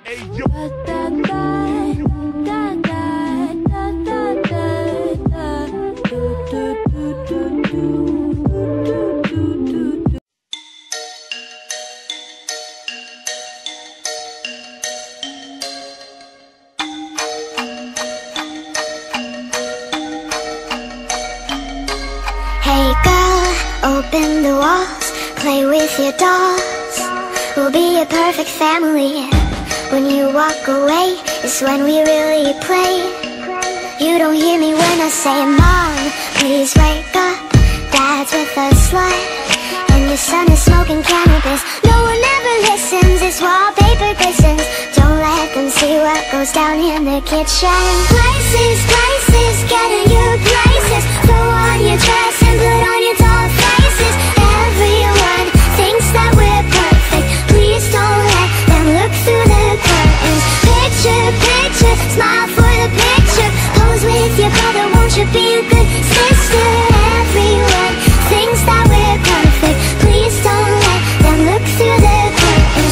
Hey girl, open the walls, play with your dolls. We'll be a perfect family. When you walk away, it's when we really play. You don't hear me when I say, Mom, please wake up. Dad's with a slut, and your son is smoking cannabis. No one ever listens, this wallpaper glistens. Don't let them see what goes down in the kitchen. Places, places, getting you places. Throw on your dress and put on your doll faces. Everyone thinks that we're perfect. Please don't let them look through the curtains. Picture, picture, smile for the picture. Pose with your brother, won't you be a good sister? Everyone thinks that we're perfect. Please don't let them look through the curtains.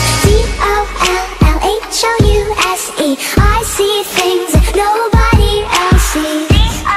D-O-L-L-H-O-U-S-E. I see things that nobody else sees.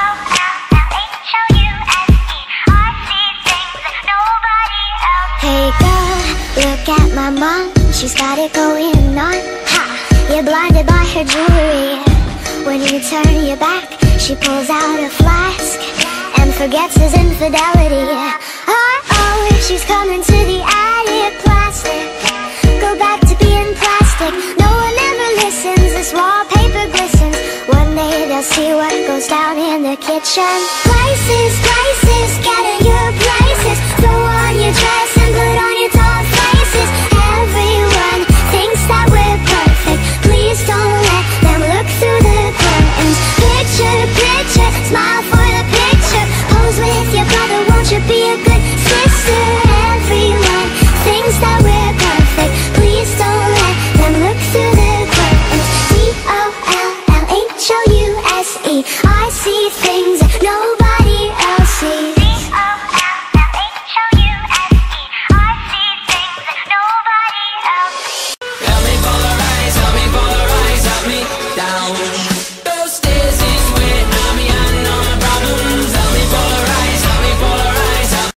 Hey girl, look at my mom, she's got it going on. Ha! You're blinded by her jewelry. When you turn your back, she pulls out a flask and forgets his infidelity. Uh-oh, she's coming to the attic. Plastic, go back to being plastic. No one ever listens, this wallpaper glistens. One day they'll see what goes down in the kitchen. Places, places, getting your places. Throw on your dress and put on your doll faces. Everyone thinks that we're perfect. Please don't let them look through the curtains. Picture, picture, smile for the picture. Pose with your brother, won't you be a good sister? Everyone thinks that we're perfect. Please don't let them look through the curtains. D-O-L-L-H-O-U-S-E.